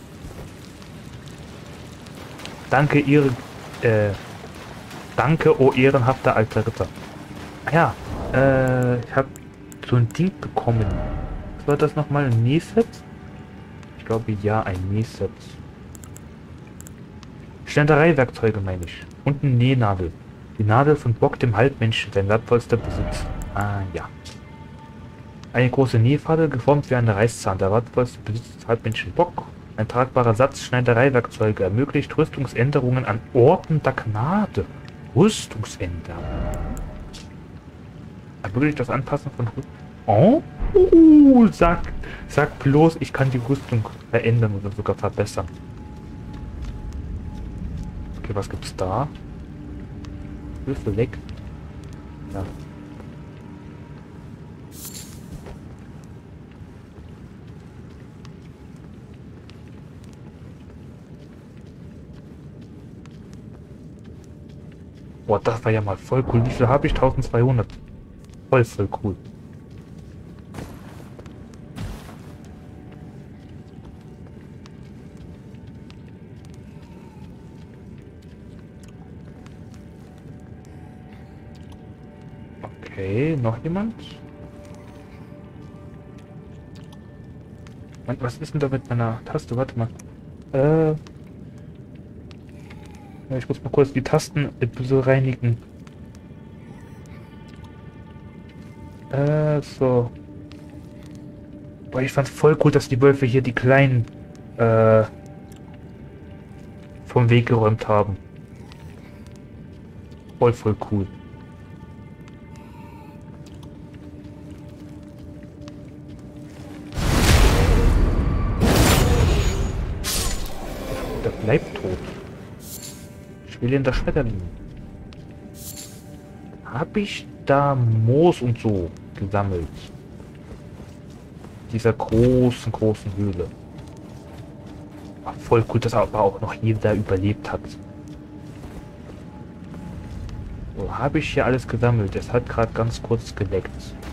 Danke, ihre, äh, danke, oh ehrenhafter alter Ritter. Ah ja, äh, ich hab so ein Ding bekommen. Was war das nochmal? Ein Nähset? Ich glaube, ja, ein Nähset. Schneidereiwerkzeuge meine ich. Und eine Nähnadel. Die Nadel von Bock, dem Halbmenschen, sein wertvollster Besitz. Ah, ja. Eine große Nähfadel, geformt wie ein Reißzahn, der wertvollste Besitz des Halbmenschen Bock. Ein tragbarer Satz Schneidereiwerkzeuge ermöglicht Rüstungsänderungen an Orten der Gnade. Rüstungsänderungen. Ermöglicht das Anpassen von Rüstung. Oh, uh, sag, sag bloß, ich kann die Rüstung verändern oder sogar verbessern. Okay, was gibt's da? Würfel weg. Ja. Boah, das war ja mal voll cool. Wie viel habe ich? eintausendzweihundert. Voll, voll cool. Okay, noch jemand? Mann, was ist denn da mit meiner Taste? Warte mal. Äh. Ja, ich muss mal kurz die Tasten ein bisschen reinigen. Äh, so. Boah, ich fand's voll cool, dass die Wölfe hier die kleinen, äh, vom Weg geräumt haben. Voll, voll cool. Der bleibt tot. Spielender Schmetterling. Hab ich da Moos und so gesammelt? Dieser großen, großen Höhle. War voll cool, dass aber auch noch jeder überlebt hat. So, habe ich hier alles gesammelt. Es hat gerade ganz kurz geleckt.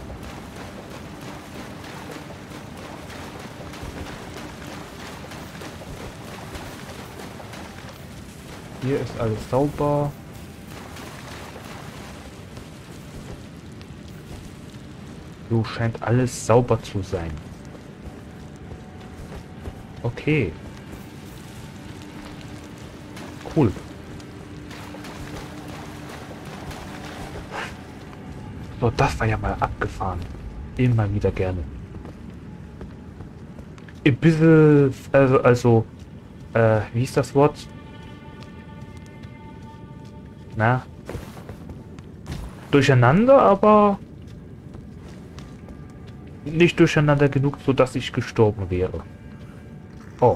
Hier ist alles sauber. So scheint alles sauber zu sein. Okay. Cool. So, das war ja mal abgefahren. Immer wieder gerne. Ein bisschen, also, also, äh, wie ist das Wort? Na? Durcheinander, aber nicht durcheinander genug, so dass ich gestorben wäre. Oh.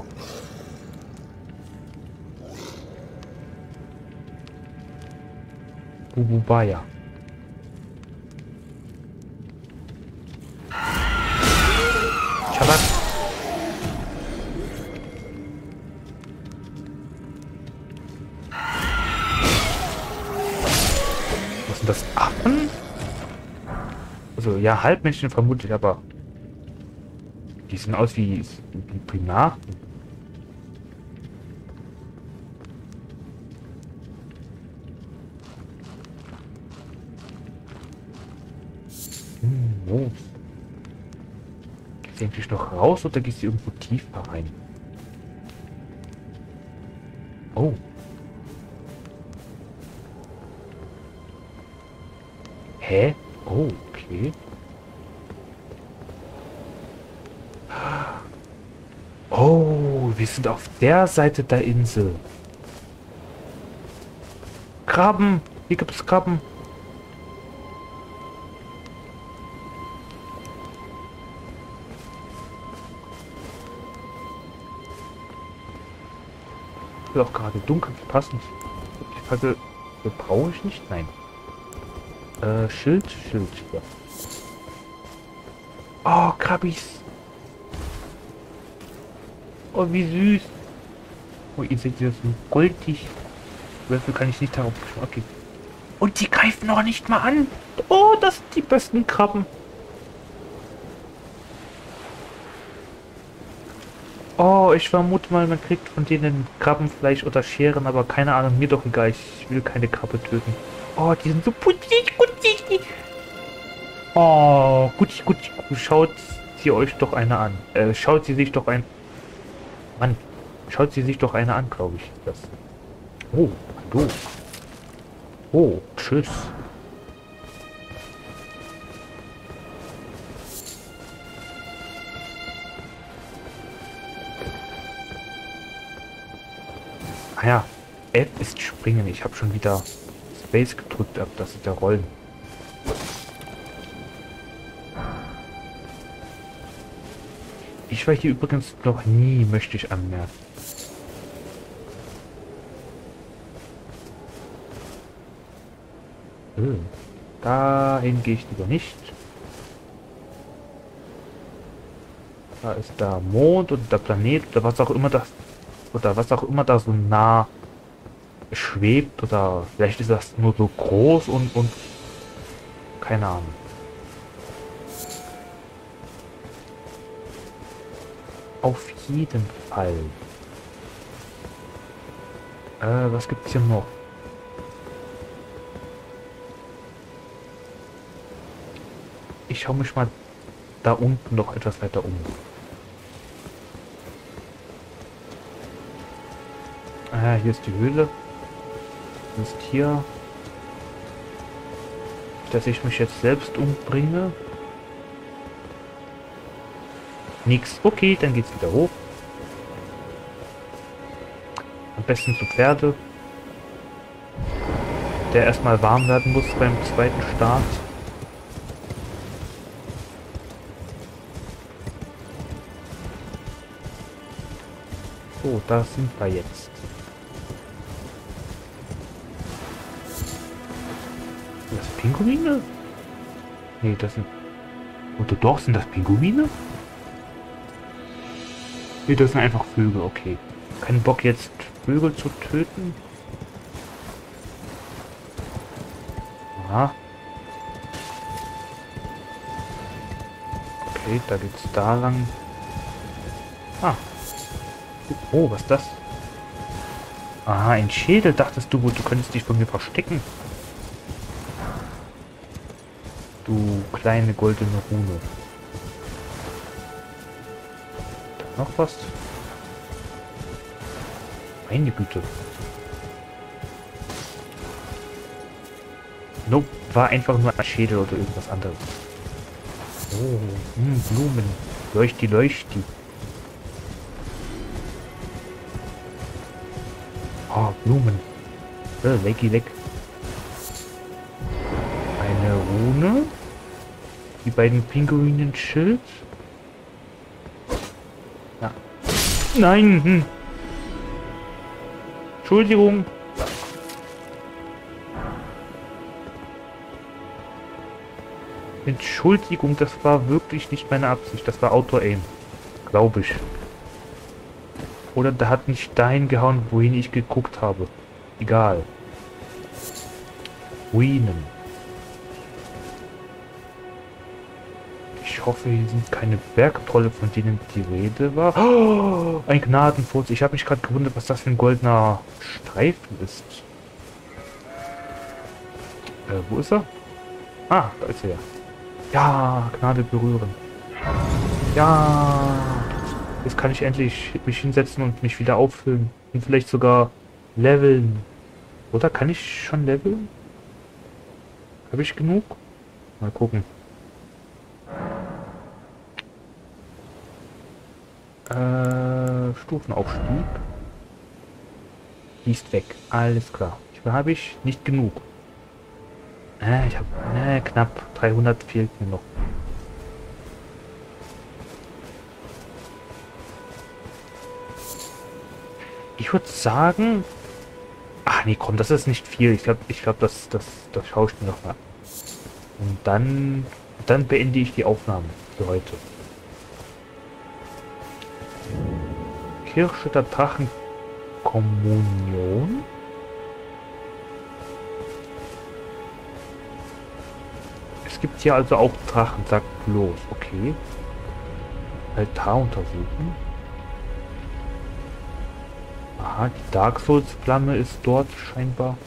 Bububaya. Chabak. Was sind das? Affen? Also, ja, Halbmenschen vermutlich, aber die sehen aus wie, wie Primaten. Hm, wo? Geht sie eigentlich noch raus oder geht sie irgendwo tiefer rein? Oh. Hä? Oh, okay. Oh, wir sind auf der Seite der Insel. Krabben! Hier gibt es Krabben. Ist auch gerade dunkel, passend. Die Fackel brauche ich nicht? Nein. Äh, Schild, Schild, ja. Oh, Krabbis. Oh, wie süß. Oh, ihr seht, das so goldig. Wölfe kann ich nicht darauf. Okay. Und die greifen noch nicht mal an. Oh, das sind die besten Krabben. Oh, ich vermute mal, man kriegt von denen Krabbenfleisch oder Scheren, aber keine Ahnung, mir doch egal. Ich will keine Krabbe töten. Oh, die sind so putzig, putzig. Oh, gut, gut, schaut sie euch doch eine an. Äh, schaut sie sich doch ein... Mann, schaut sie sich doch eine an, glaube ich. Das. Oh, hallo. Oh, tschüss. Ah ja, F ist springen. Ich habe schon wieder Space gedrückt, ab das ist der Rollen. Ich war hier übrigens noch nie, möchte ich anmerken. Hm. Dahin gehe ich lieber nicht. Da ist der Mond und der Planet oder was auch immer das oder was auch immer da so nah schwebt oder vielleicht ist das nur so groß und und keine Ahnung. Auf jeden Fall. Äh, was gibt's hier noch? Ich schaue mich mal da unten noch etwas weiter um. Ah, hier ist die Höhle. Das ist hier. Dass ich mich jetzt selbst umbringe. Nix. Okay, dann geht's wieder hoch. Am besten zu Pferde. Der erstmal warm werden muss beim zweiten Start. So, da sind wir jetzt. Das sind Pinguine? Nee, das sind... Oder doch, sind das Pinguine? Nee, das sind einfach Vögel, okay. Kein Bock jetzt Vögel zu töten. Aha. Okay, da geht's da lang. Ah. Oh, was ist das? Aha, ein Schädel. Dachtest du wohl, du könntest dich von mir verstecken? Du kleine goldene Rune. Da noch was? Meine Güte. Nope, war einfach nur ein Schädel oder irgendwas anderes. Oh, mh, Blumen. Leuchti, leuchti. Oh, Blumen. Äh, leggy, leck. Eine Rune. Die beiden Pinguinen Schild. Ja. Nein! Hm. Entschuldigung. Entschuldigung, das war wirklich nicht meine Absicht. Das war Auto-Aim. Glaube ich. Oder der hat nicht dahin gehauen, wohin ich geguckt habe. Egal. Ruinen. Ich hoffe, hier sind keine Bergtrolle, von denen die Rede war. Oh, ein Gnadenfurz. Ich habe mich gerade gewundert, was das für ein goldener Streifen ist. Äh, wo ist er? Ah, da ist er. Ja, Gnade berühren. Ja. Jetzt kann ich endlich mich hinsetzen und mich wieder auffüllen. Und vielleicht sogar leveln. Oder kann ich schon leveln? Habe ich genug? Mal gucken. Äh, Stufenaufstieg. Die ist weg. Alles klar. Ich habe ich nicht genug. Äh, ich habe äh, knapp dreihundert fehlt mir noch. Ich würde sagen... Ach nee, komm, das ist nicht viel. Ich glaube, ich glaube, das, das, das schaue ich mir noch mal. Und dann, dann beende ich die Aufnahme für heute. Kirche der Drachenkommunion. Es gibt hier also auch Drachen, sagt bloß. Okay. Altar untersuchen. Aha, die Dark Souls Flamme ist dort scheinbar.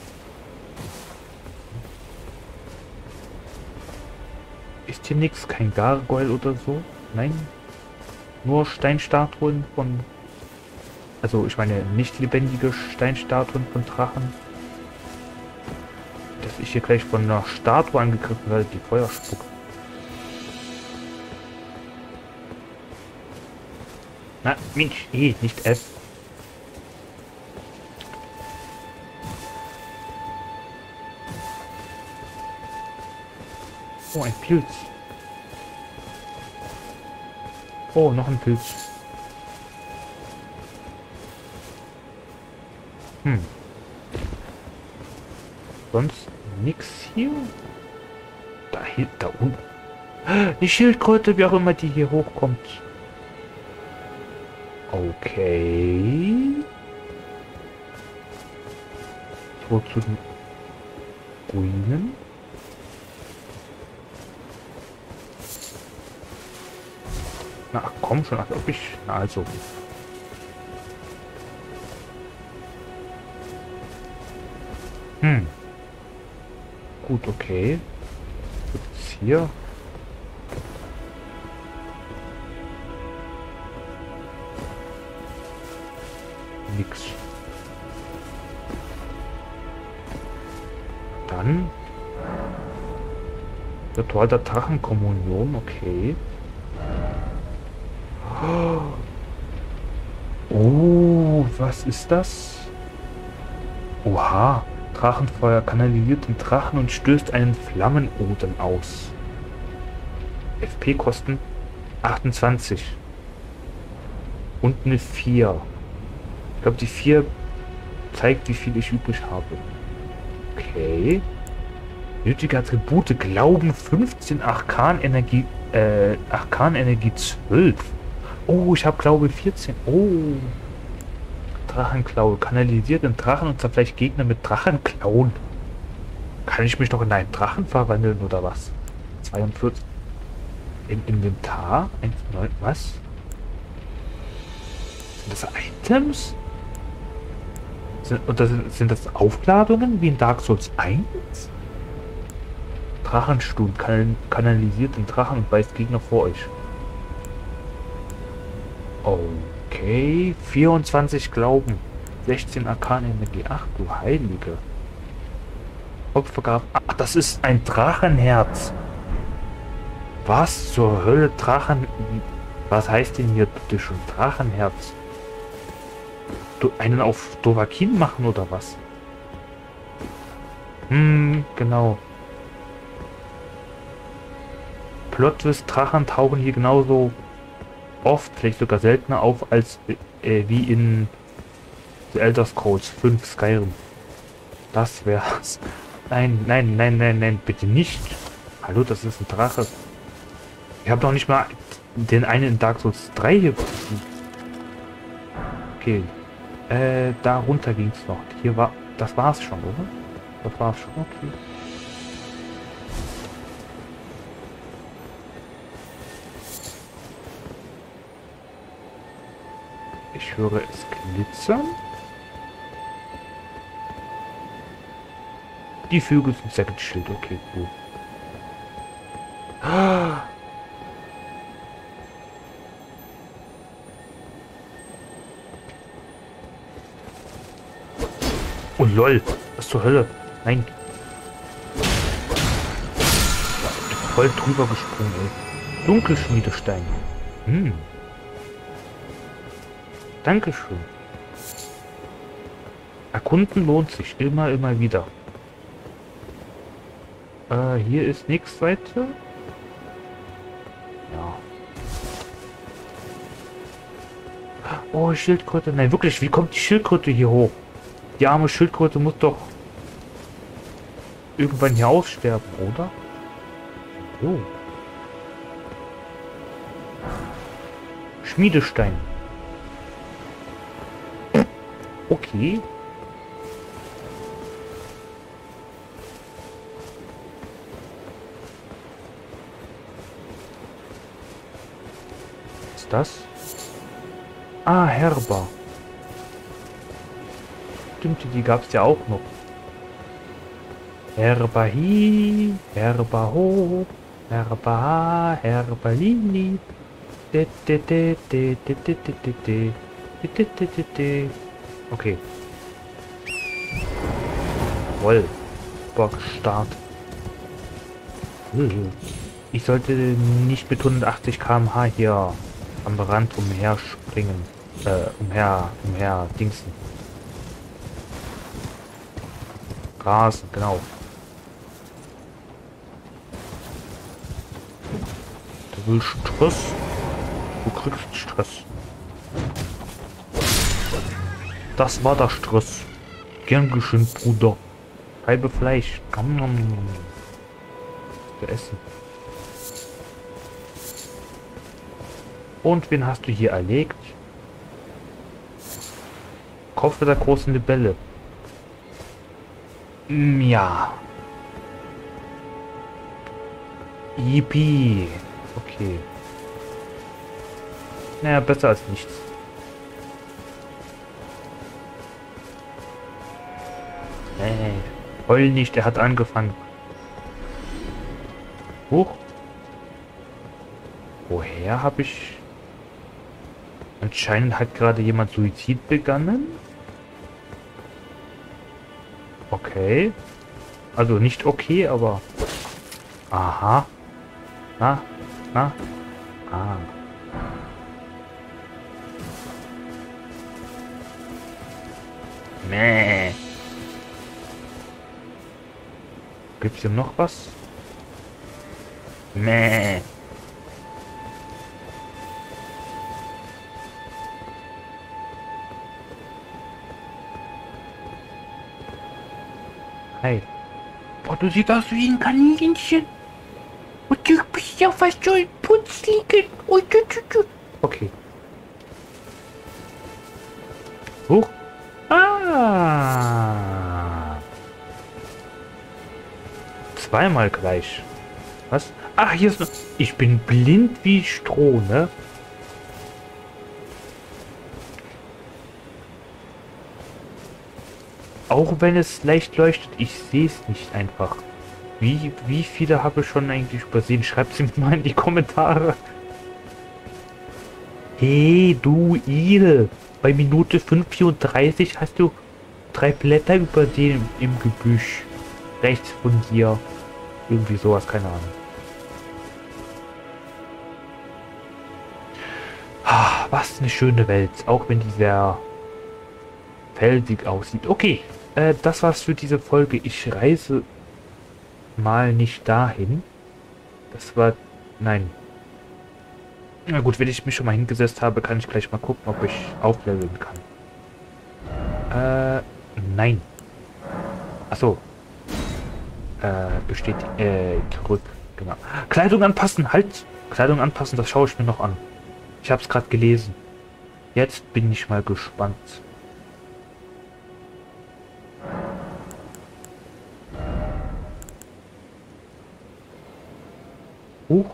Ist hier nichts? Kein Gargoyle oder so? Nein? Nur Steinstatuen von... Also ich meine nicht lebendige Steinstatuen von Drachen. Dass ich hier gleich von einer Statue angegriffen werde, die Feuer spuckt. Na, Mensch, eh, nicht F. Oh, ein Pilz. Oh, noch ein Pilz. Hm. Sonst nix hier? Da hier, da unten. Die Schildkröte, wie auch immer die hier hochkommt. Okay. So zu den Ruinen. Na komm schon, als ob ich... Na also. Hm. Gut, okay. Gibt's hier? Nix. Dann Ritual der Drachenkommunion, okay. Oh, was ist das? Oha, Drachenfeuer kanalisiert den Drachen und stößt einen Flammenodem aus. F P-Kosten achtundzwanzig. Und eine vier. Ich glaube, die vier zeigt, wie viel ich übrig habe. Okay. Nötige Attribute, Glauben fünfzehn, Arkanenergie, äh, Arkanenergie zwölf. Oh, ich habe Glaube vierzehn. Oh. Drachenklaue. Kanalisiert den Drachen und zerfleischt Gegner mit Drachenklauen. Kann ich mich doch in einen Drachen verwandeln oder was? zweiundvierzig. Im Inventar? eins neun, was? Sind das Items? Sind, oder sind, sind das Aufladungen wie in Dark Souls eins? Drachenstuhl kan kanalisiert den Drachen und weist Gegner vor euch. Okay. vierundzwanzig Glauben. sechzehn Arkanenergie. Ach du Heilige. Opfergabe. Ach, das ist ein Drachenherz. Was zur Hölle Drachen... Was heißt denn hier bitte schon Drachenherz? Du einen auf Dovahkiin machen oder was? Hm, genau. Plot-Twist, Drachen tauchen hier genauso oft, vielleicht sogar seltener auf, als äh, wie in The Elder Scrolls fünf Skyrim. Das wär's. Nein, nein, nein, nein, nein, bitte nicht. Hallo, das ist ein Drache. Ich habe noch nicht mal den einen in Dark Souls drei hier gefunden. Okay. Äh, da runter ging's noch. Hier war... Das war's schon, oder? Das war's schon, okay. Ich höre es glitzern. Die Vögel sind sehr gechillt. Okay, cool. Ah. Oh lol, was zur Hölle? Nein. Voll drüber gesprungen, ey. Dunkelschmiedestein. Hm. Dankeschön. Erkunden lohnt sich immer, immer wieder. Äh, hier ist nichts weiter. Ja. Oh, Schildkröte. Nein, wirklich, wie kommt die Schildkröte hier hoch? Die arme Schildkröte muss doch irgendwann hier aussterben, oder? Oh. Schmiedestein. Okay. Was ist das? Ah, Herba. Stimmt, die gab es ja auch noch. Herba hi, Herba ho, Herba ha, Herba lini. Okay. Jawohl. Bock, Start. Ich sollte nicht mit hundertachtzig Kilometer pro Stunde hier am Rand umher springen. Äh, umher, umher dingsen. Rasen, genau. Du willst Stress? Du kriegst Stress. Das war der Stress. Gern geschehen, Bruder. Scheibe Fleisch. Nom, nom, nom. Für Essen. Und wen hast du hier erlegt? Kopf der großen Libelle. Mm, ja. Yippie. Okay. Naja, besser als nichts. Nee. Heul nicht, er hat angefangen. Huch. Woher habe ich... Anscheinend hat gerade jemand Suizid begangen. Okay. Also nicht okay, aber... Aha. Na? Na? Ah. Mäh. Gibt's hier noch was? Mäh. Hi. Boah, du siehst aus wie ein Kaninchen. Und du bist ja fast schon putzligen. Okay. Hoch. Ah. Zweimal gleich. Was? Ach, hier ist noch... Ich bin blind wie Stroh, ne? Auch wenn es leicht leuchtet, ich sehe es nicht einfach. Wie, wie viele habe ich schon eigentlich übersehen? Schreibt sie mir mal in die Kommentare. Hey, du Idel. Bei Minute fünf vierunddreißig hast du drei Blätter über dem im Gebüsch. Rechts von dir. Irgendwie sowas, keine Ahnung. Ah, was eine schöne Welt. Auch wenn die sehr felsig aussieht. Okay, äh, das war's für diese Folge. Ich reise mal nicht dahin. Das war... Nein. Na gut, wenn ich mich schon mal hingesetzt habe, kann ich gleich mal gucken, ob ich aufleveln kann. Äh, nein. Achso. Äh, besteht, äh, zurück. Genau. Kleidung anpassen, halt! Kleidung anpassen, das schaue ich mir noch an. Ich habe es gerade gelesen. Jetzt bin ich mal gespannt. Huch.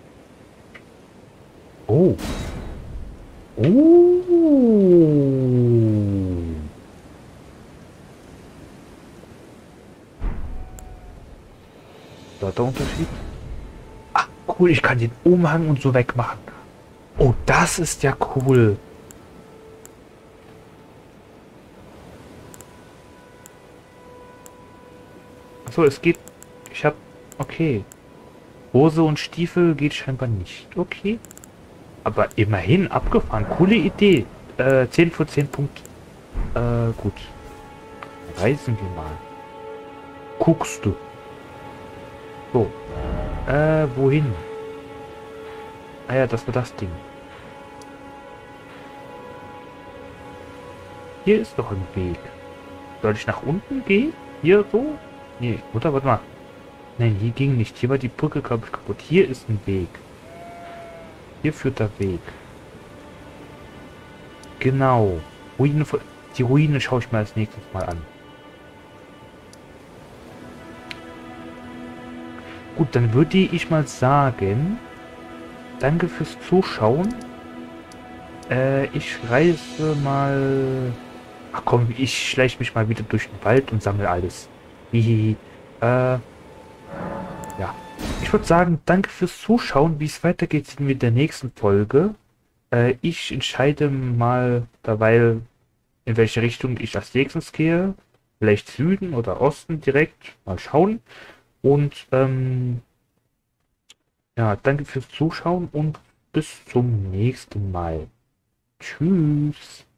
Oh. Oh. Da der Unterschied? Ah, cool, ich kann den Umhang und so wegmachen. Oh, das ist ja cool. Achso, es geht... Ich hab... Okay. Hose und Stiefel geht scheinbar nicht. Okay. Aber immerhin abgefahren. Coole Idee. Äh, zehn von zehn Punkten. Äh, gut. Reisen wir mal. Guckst du. So. Äh, wohin? Ah ja, das war das Ding. Hier ist doch ein Weg. Soll ich nach unten gehen? Hier so? Nee, oder warte mal. Nein, hier ging nicht. Hier war die Brücke, glaube ich, kaputt. Hier ist ein Weg. Hier führt der Weg. Genau. Ruine, die Ruine schaue ich mir als nächstes mal an. Gut, dann würde ich mal sagen, danke fürs Zuschauen. Äh, ich reise mal... Ach komm, ich schleiche mich mal wieder durch den Wald und sammle alles. Hihihi. Äh, ja. Ich würde sagen, danke fürs Zuschauen. Wie es weitergeht, sehen wir in der nächsten Folge. Äh, ich entscheide mal dabei, in welche Richtung ich als nächstes gehe. Vielleicht Süden oder Osten direkt. Mal schauen. Und, ähm, ja, danke fürs Zuschauen und bis zum nächsten Mal. Tschüss.